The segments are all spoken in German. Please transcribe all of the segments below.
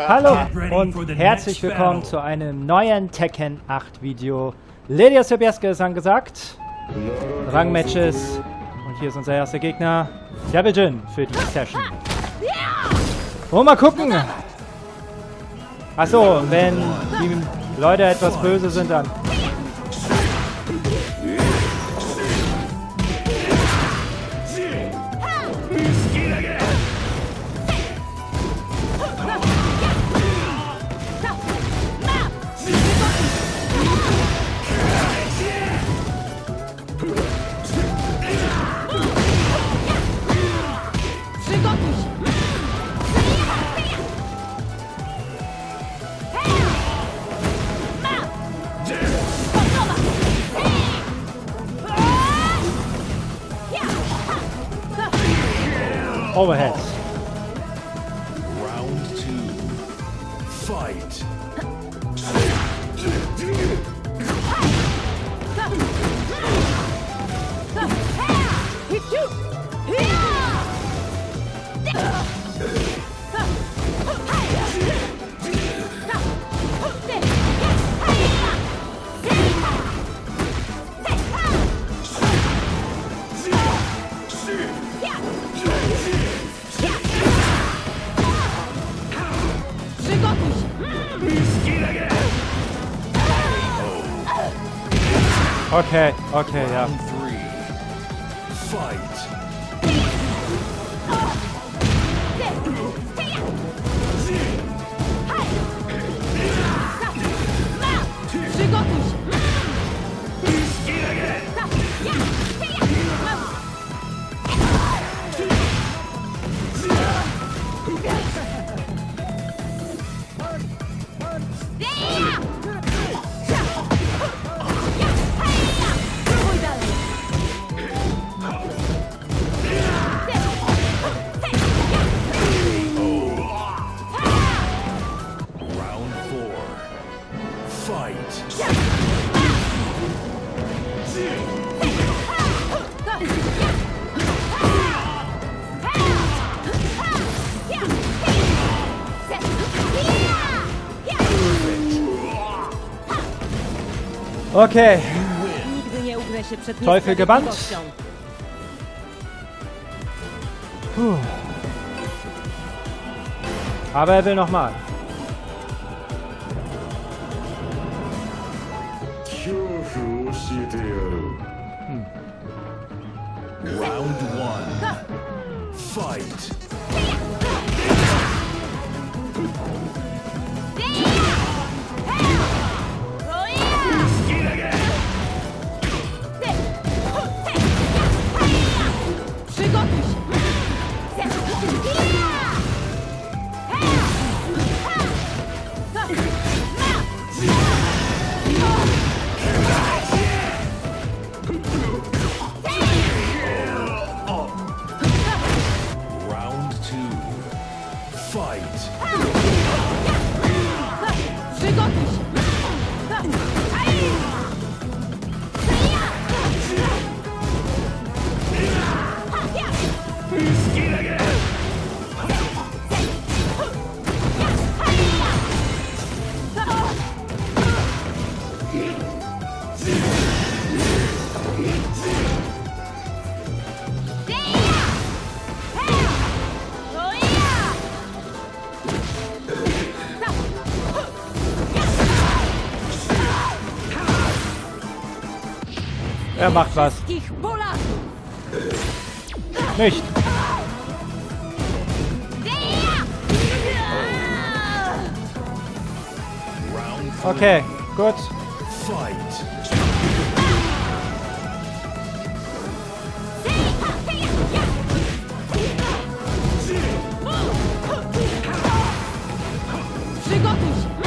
Hallo und herzlich willkommen zu einem neuen Tekken 8 Video. Lidia Sobieska ist angesagt. Rangmatches. Und hier ist unser erster Gegner, Devil Jin, für die Session. Und mal gucken. Achso, wenn die Leute etwas böse sind, dann... Overhead. Round 2. Fight. Okay, okay, ja. Round 3. Fight. Okay, Nigdy nie ugnę się przed Teufel gebannt. niesprawiedliwością. Puh. Aber er will nochmal. Round 1. Fight. Round 2. Fight. Er macht was. Wszystkich Polaków! Nicht. Round 3. Okay, gut. Fight. Przygotuj się!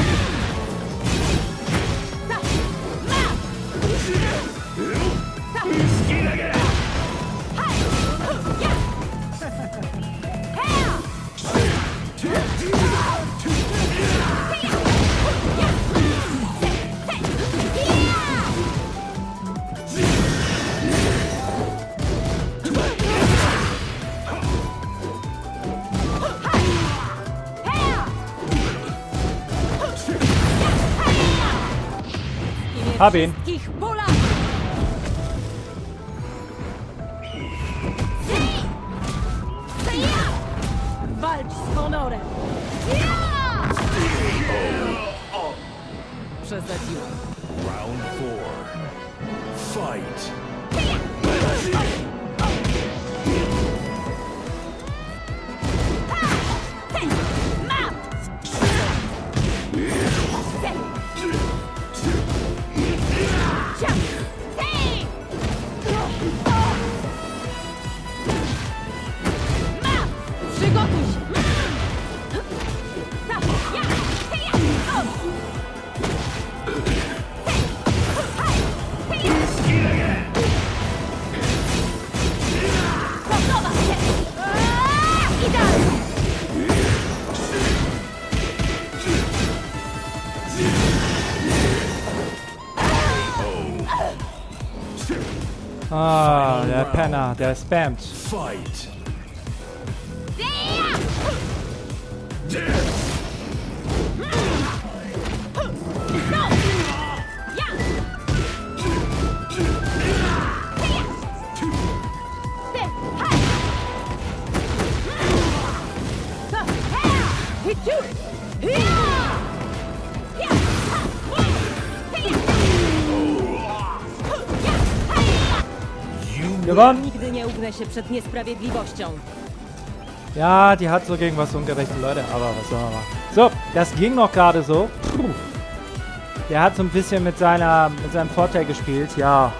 Hab ihn. Wszystkich Polaków! Walcz z honorem! Przesadziłem. Round 4. Fight. Przygotuj się! Podoba się! Idealnie! Ah, der Penner, der spammt. Fight. Gewonnen? Nigdy nie ugnę się przed niesprawiedliwością. Ja, die hat so gegen was ungerechte Leute, aber was soll man machen. So, das ging noch gerade so. Puh. Der hat so ein bisschen mit seinem Vorteil gespielt, ja.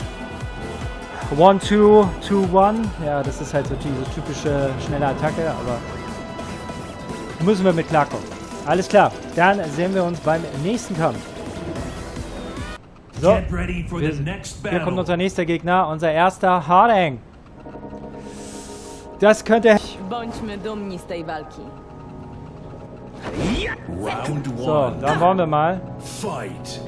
1-2, 2-1. Ja, das ist halt so diese typische schnelle Attacke, aber müssen wir mit klarkommen. Alles klar, dann sehen wir uns beim nächsten Kampf. So, Get ready for the next hier kommt battle. unser nächster Gegner, unser erster Hardang. Das könnte... Bądźmy dumni z tej walki. Round 1. So, dann wollen wir mal. Fight.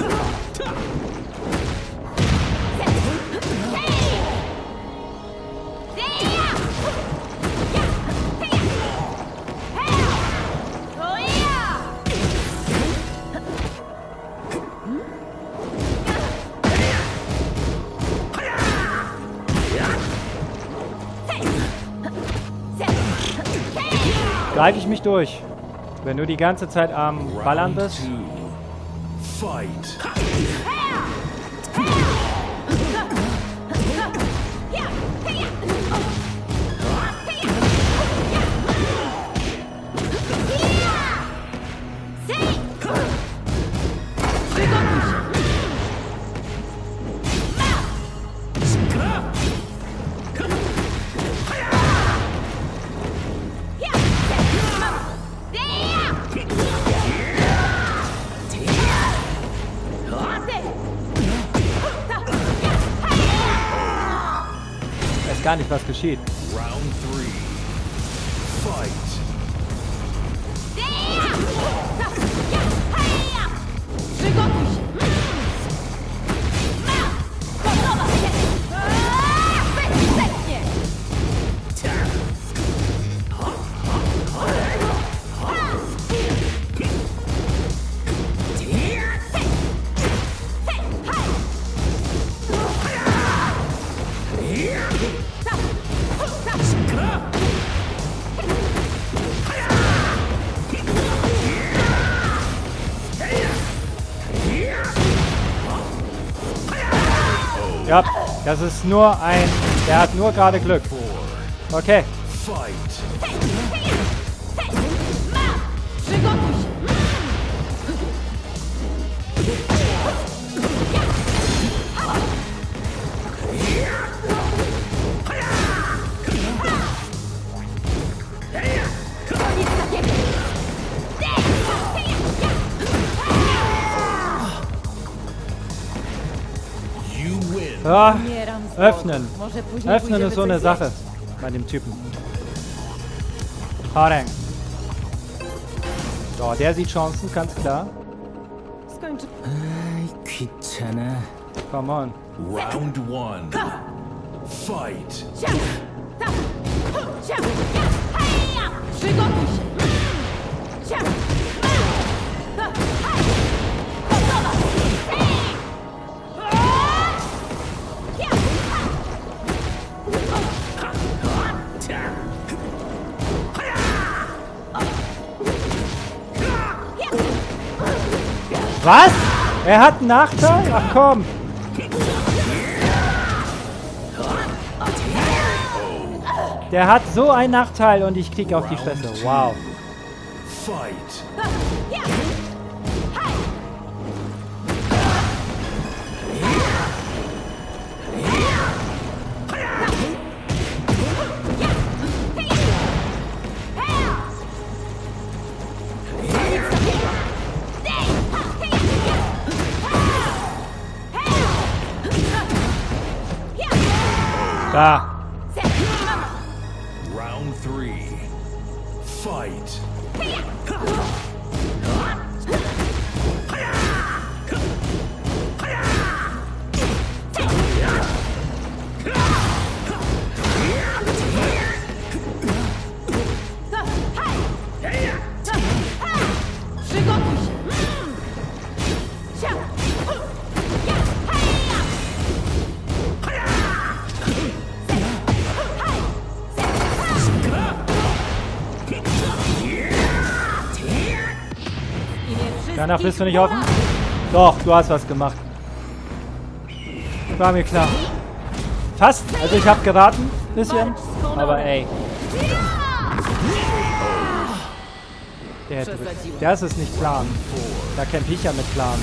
Greife ich mich durch. Wenn du die ganze Zeit am Ballern Round bist. 2. Fight. Ich weiß gar nicht, was geschieht. Round 3. Fight. Przygotuj się! Podoba się! Bezpiecznie! Ja, das ist nur ein... Der hat nur gerade Glück. Okay. Fight. Przygotuj się! Nic takiego! You win. Ja, Umieram z öffnen. głodu. Może później Öffnen pójdziemy ist so eine coś Sache zjeść. bei dem Typen. Hardang. So, der sieht Chancen, ganz klar. Skończy... 귀찮아. Come on. Round 1. Fight. Przygotuj się! Podoba się! Was? Er hat einen Nachteil? Ach komm. Der hat so einen Nachteil und ich krieg auf die Fresse. Wow. Fight. Da. Round 3. Fight. Przygotuj się! Danach bist du nicht offen? Doch, du hast was gemacht. War mir klar. Fast. Also ich habe geraten. Bisschen. Aber ey. Das ist nicht Plan. Da kämpfe ich ja mit Plan.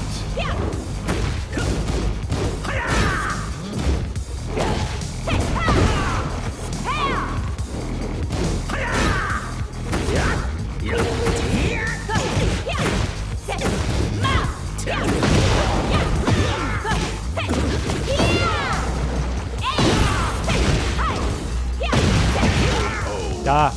Da.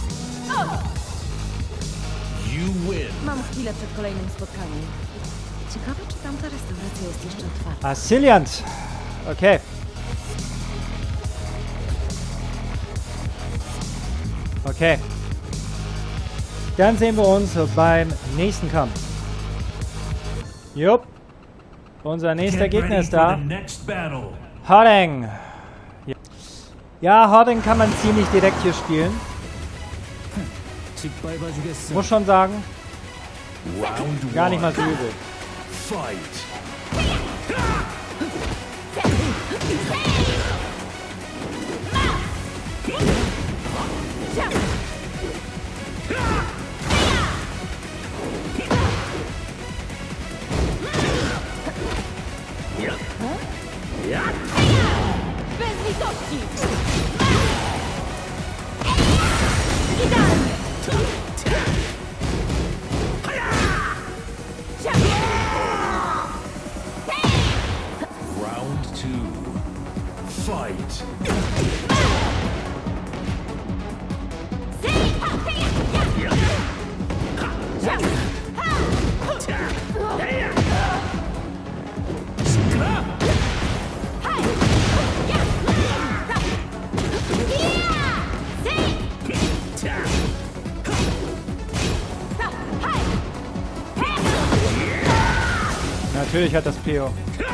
You win. Mam chwilę przed kolejnym spotkaniem. Ciekawe, czy tamta restauracja jest jeszcze otwarta. Assyliant. Okay. Okay. Dann sehen wir uns beim nächsten Kampf. Jupp. Unser nächster Gegner ist da. Harding. Ja, Harding kann man ziemlich direkt hier spielen. Muss schon sagen. Round Gar nicht mal so 1. übel. Fight. Bez litości! Idealnie! Round 2. Fight. Natürlich hat das PO.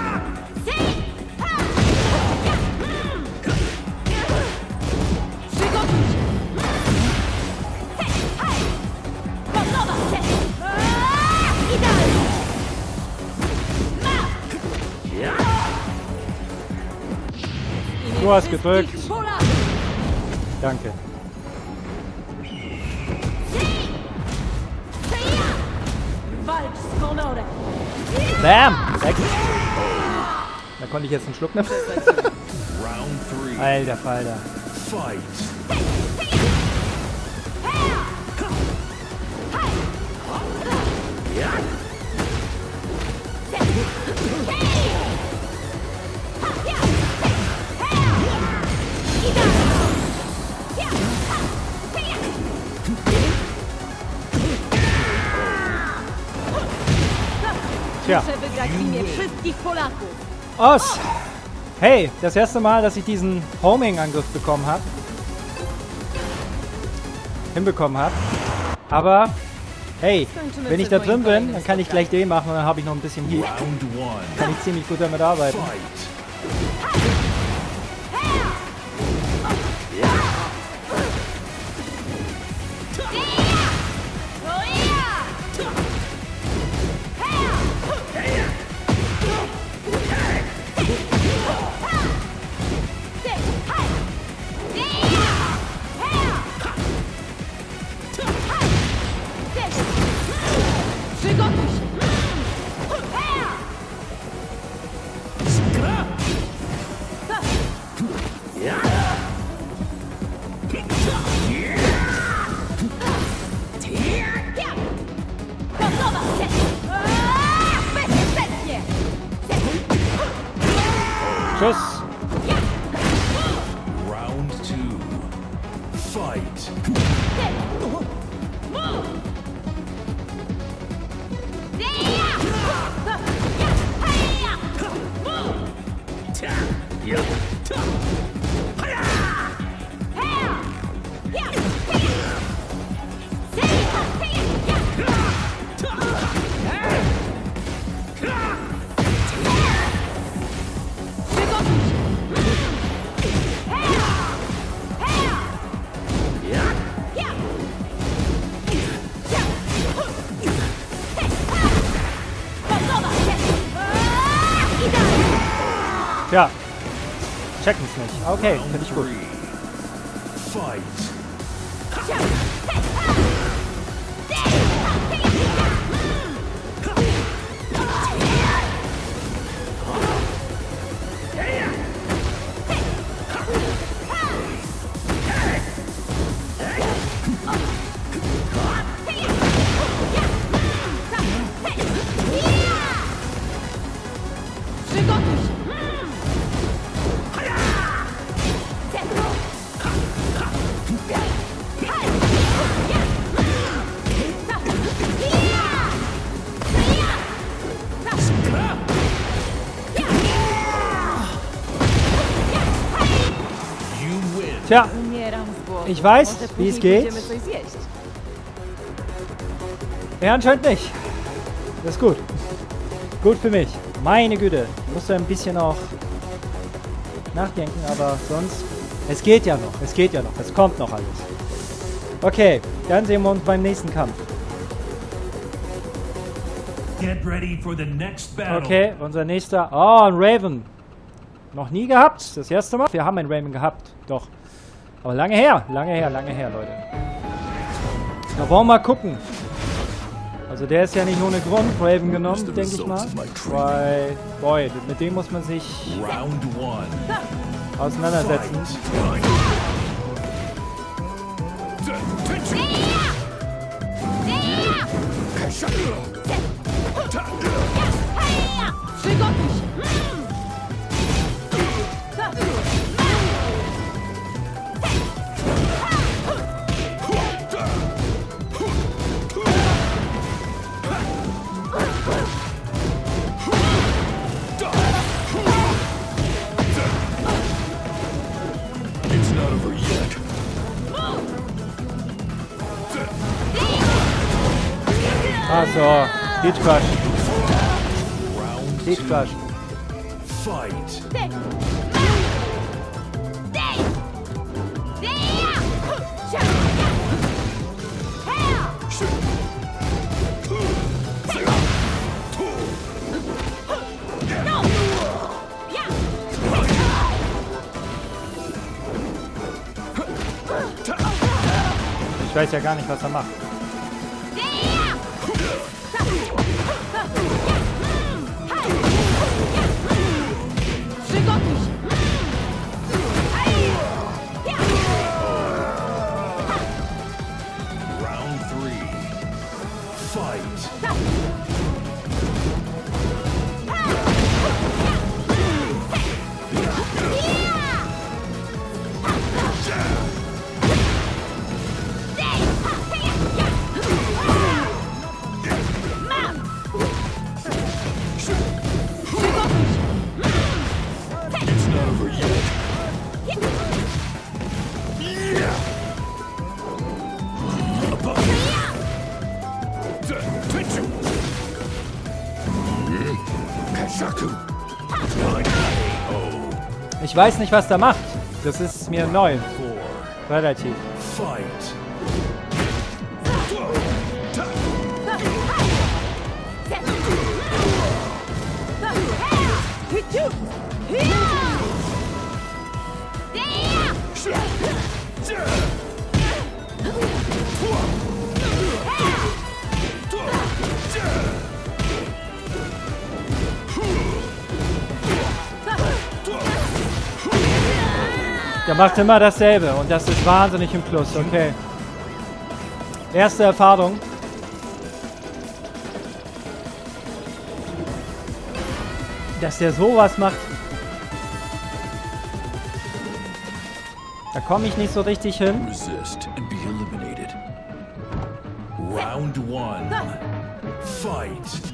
Du hast gedrückt. Danke. Walcz z honorem! Bam! Weg. Da konnte ich jetzt einen Schluck nehmen. Round 3. Alter Falter. Fight. Tja. Muszę wygrać w imię wszystkich Polaków! Os! Hey, das erste Mal, dass ich diesen Homing-Angriff hinbekommen habe. Aber, hey, wenn ich da drin bin, dann kann ich gleich den machen und dann habe ich noch ein bisschen Heat. Round 1. Kann ich ziemlich gut damit arbeiten. Fight. Tschüss. Round 2. Fight. Ja. Checken's nicht. Okay, finde ich gut. Fight. Tja, ich weiß, wie es geht. Er anscheinend nicht. Das ist gut. Gut für mich. Meine Güte. Ich musste ein bisschen auch nachdenken, aber sonst... Es geht ja noch. Es geht ja noch. Es kommt noch alles. Okay, dann sehen wir uns beim nächsten Kampf. Get ready for the next battle. Okay, unser nächster... Oh, ein Raven. Noch nie gehabt. Das erste Mal. Wir haben einen Raven gehabt. Doch. Aber lange her, Leute. Da wollen wir mal gucken. Also der ist ja nicht ohne Grund Raven genommen, denke ich mal. Weil, boy, mit dem muss man sich auseinandersetzen. Ach so, Peach Crush. Peach Crush. Fight. Ich weiß ja gar nicht, was er macht. Ich weiß nicht, was der macht. Das ist mir neu. Relativ. Der macht immer dasselbe und das ist wahnsinnig im Plus, okay. Erste Erfahrung. Dass der sowas macht. Da komme ich nicht so richtig hin. Resist and be eliminated. Round 1. Fight.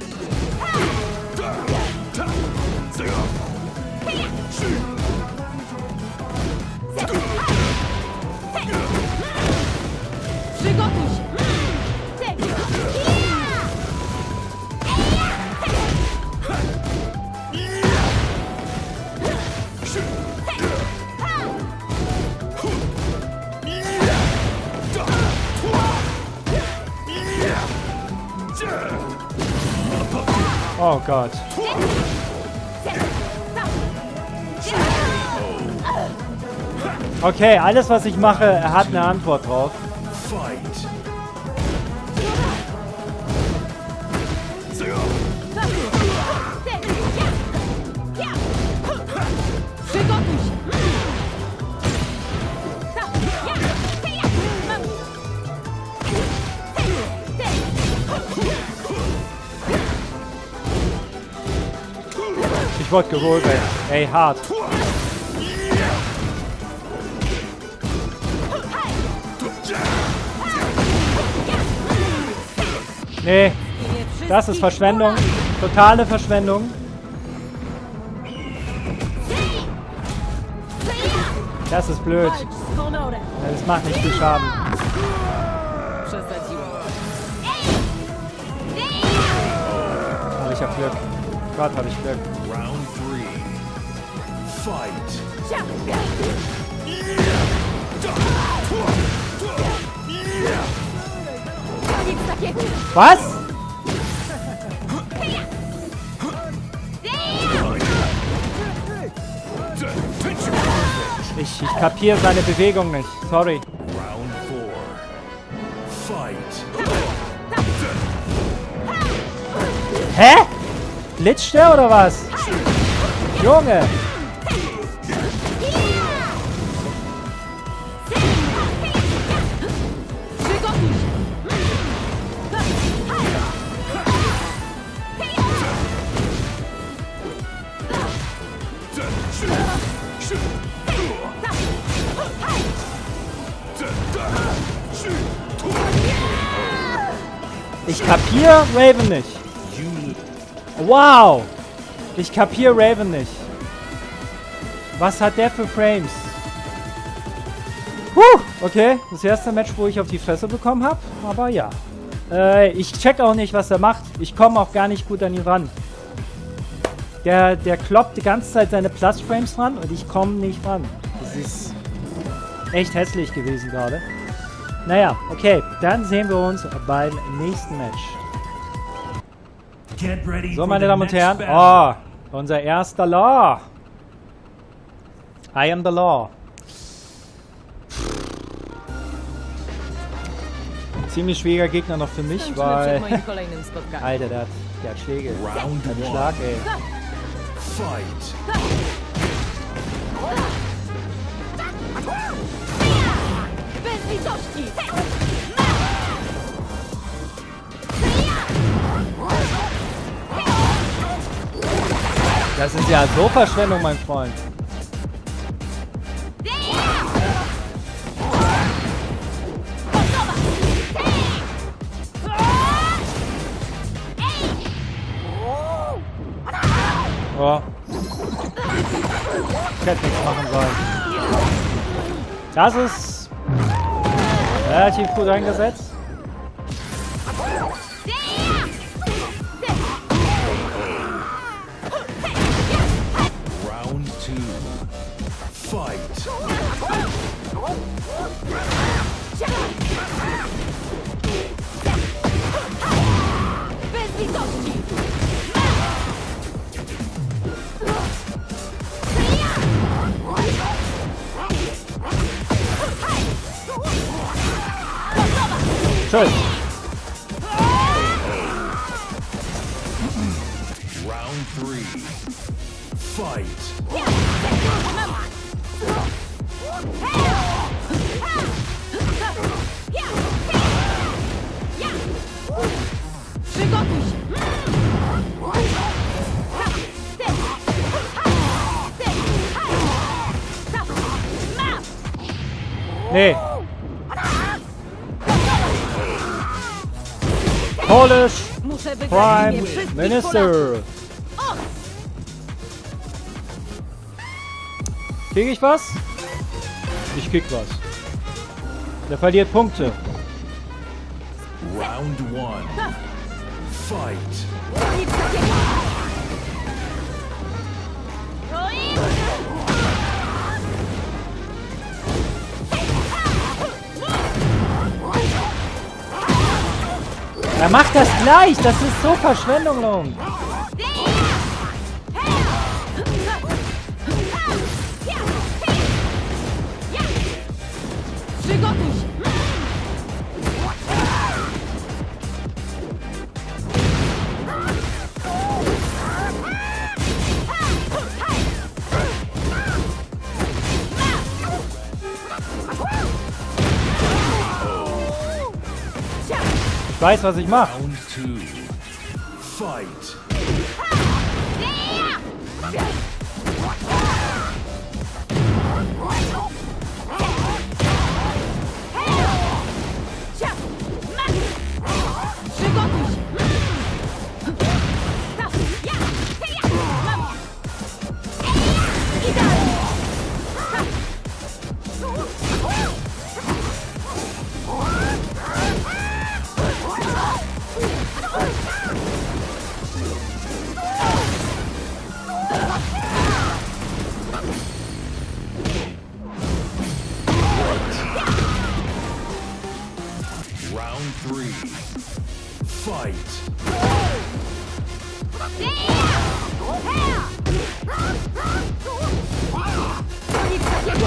Przygotuj się! Oh Gott. Okay, alles was ich mache, er hat eine Antwort drauf. Fight. Przygotuj się! Ich wurde geholt, ey. Ey, hart. Nee, das ist Verschwendung. Totale Verschwendung. Das ist blöd. Walcz z honorem! Das macht nicht viel Schaden. Przesadziłem. Aber ich hab Glück. Gott, hab ich Glück. Round 3. Fight. Koniec takiego! Was? Ich kapiere seine Bewegung nicht. Sorry. Round 4. Fight. Hä? Glitscht der oder was? Junge! Przygotuj się! Ich kapiere Raven nicht. Wow! Ich kapiere Raven nicht. Was hat der für Frames? Okay, das erste Match, wo ich auf die Fresse bekommen habe. Aber ja. Ich check auch nicht, was er macht. Ich komme auch gar nicht gut an ihn ran. Der kloppt die ganze Zeit seine Plus-Frames ran und ich komme nicht ran. Das ist echt hässlich gewesen gerade. Naja, okay. Dann sehen wir uns beim nächsten Match. Get ready So, for meine the Damen und next Herren. battle. Oh, unser erster Law. I am the Law. Ziemlich schwieriger Gegner noch für mich, Kończymy przed weil... moim kolejnym spotkaniem. Alter, der hat Schläge. Round Der hat 1. Schlag, ey. Fight. Bez litości! Das ist ja so Verschwendung, mein Freund. Oh. Ich hätte nichts machen sollen. Das ist relativ gut eingesetzt. Round 2. Fight. Bez litości! Tschüss. Round 3. Fight. Przygotuj się! Nee. Polish Muszę wygrać Prime imię wszystkich Minister. Krieg ich was? Ich krieg was. Der verliert Punkte. Round 1. Fight. Nic takiego! Er macht das gleich. Das ist so Verschwendung. Przygotuj się! Ich weiß, was ich mache. Round 2. Fight. Przygotuj się! Round 3. Fight. Nic takiego!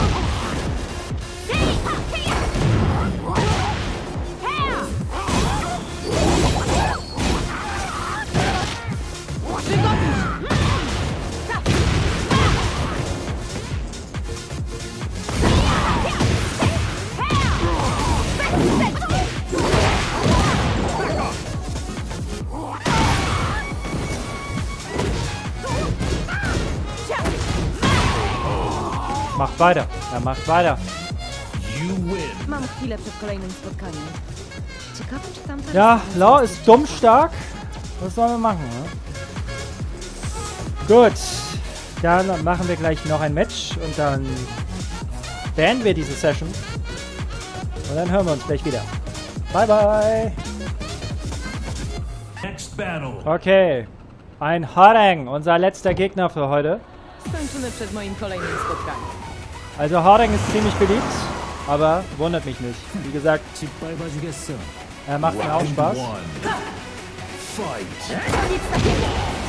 Przygotuj się! Macht weiter. Er macht weiter. You win. Mam chwilę przed kolejnym spotkaniem. Ciekawe, czy tamta... Ja, Lau ist dumm stark. Was sollen wir machen? Ne? Gut. Dann machen wir gleich noch ein Match und dann beenden wir diese Session. Und dann hören wir uns gleich wieder. Bye, bye. Next battle. Okay. Ein Hareng, unser letzter Gegner für heute. Skończone przed moim kolejnym spotkaniem. Also Hareng ist ziemlich beliebt, aber wundert mich nicht. Wie gesagt, 짓밟아주겠어. er macht mir auch Round Spaß. 1. Fight. Nic takiego!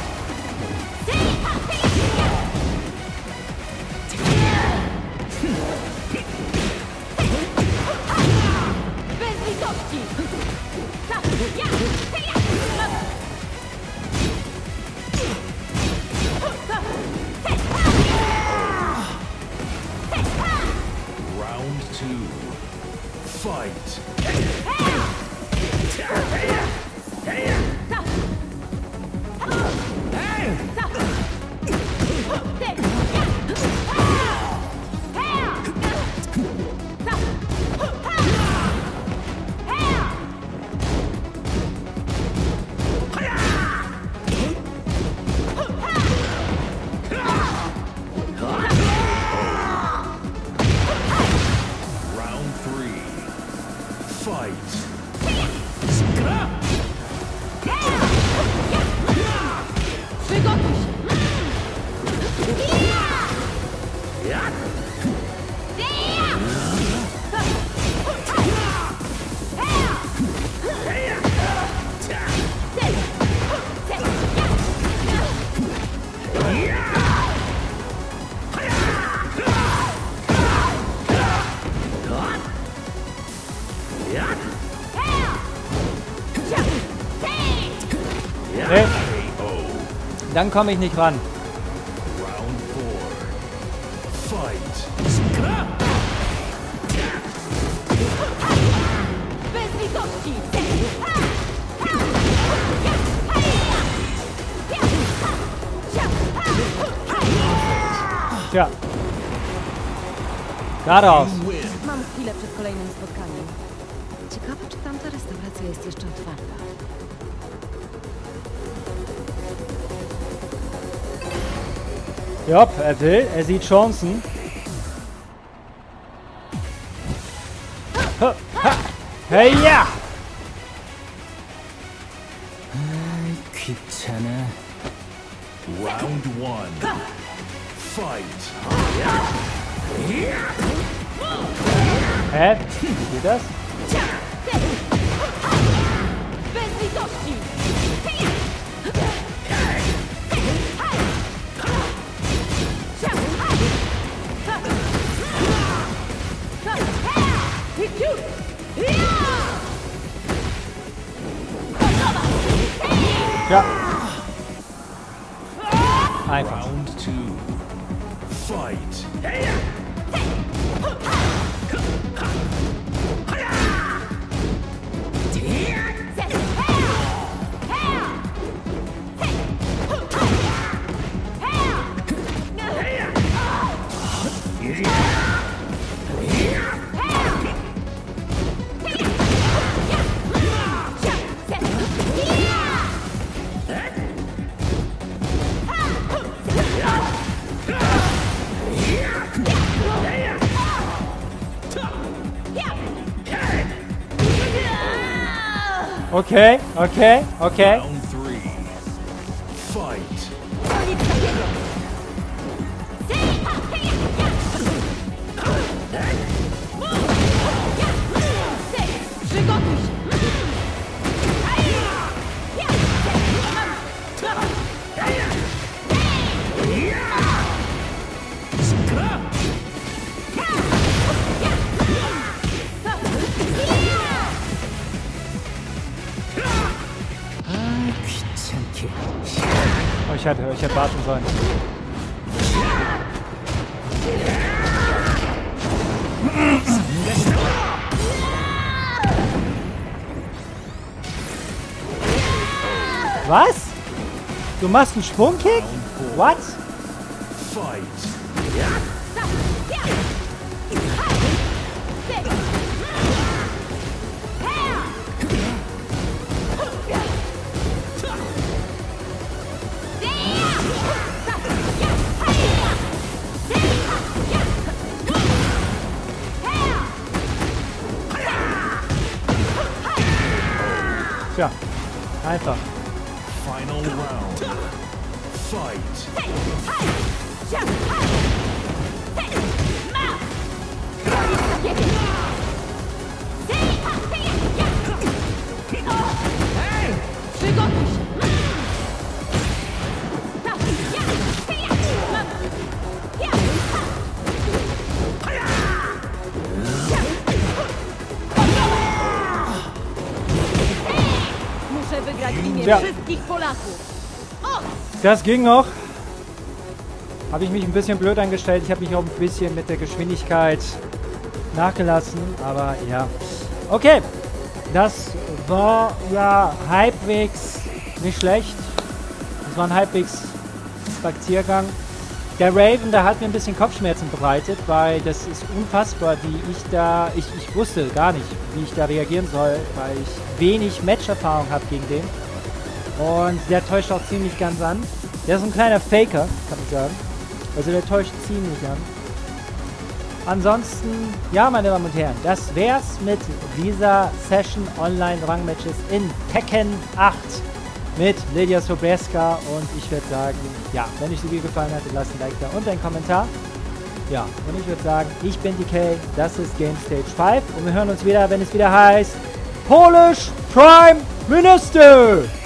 Bez litości! Round 2. Fight. Round 3. Fight. Przygotuj się! Nee, dann komme ich nicht ran. Round 4. Fight. Bez litości! Tja. Geradeaus. You win. Mam chwilę chwilę przed kolejnym spotkaniem. Ciekawe, czy tamta restauracja jest jeszcze otwarta. Jopp, er will, er sieht Chancen. Ha, ha. Hey, ja! 아이, 귀찮아. Round 1. Fight. Hä? Geht das? Bez litości! Ja. Einfach. Round 2. Fight. Okay, okay, okay. Round 3. Fight. Przygotuj się! 아, 귀찮게. Oh, ich hätte warten sollen. Was? Du machst einen Sprungkick? What? Fight. Tja, einfach. Final round. Fight. Przygotuj się! Muszę wygrać w imię Ja. wszystkich Polaków! Das ging noch. Habe ich mich ein bisschen blöd angestellt. Ich habe mich auch ein bisschen mit der Geschwindigkeit nachgelassen. Aber ja. Okay. Das war ja halbwegs nicht schlecht. Das war ein halbwegs Spaziergang. Der Raven, der hat mir ein bisschen Kopfschmerzen bereitet, weil das ist unfassbar, wie ich da... Ich wusste gar nicht, wie ich da reagieren soll, weil ich wenig Matcherfahrung habe gegen den. Und der täuscht auch ziemlich ganz an. Der ist ein kleiner Faker, kann ich sagen. Also der täuscht ziemlich an. Ansonsten, ja, meine Damen und Herren, das wär's mit dieser Session Online-Rangmatches in Tekken 8 mit Lidia Sobieska. Und ich würde sagen, ja, wenn euch das Video gefallen hat, lasst ein Like da und einen Kommentar. Ja, und ich würde sagen, ich bin DK, das ist Game Stage 5 und wir hören uns wieder, wenn es wieder heißt Polish Prime Minister!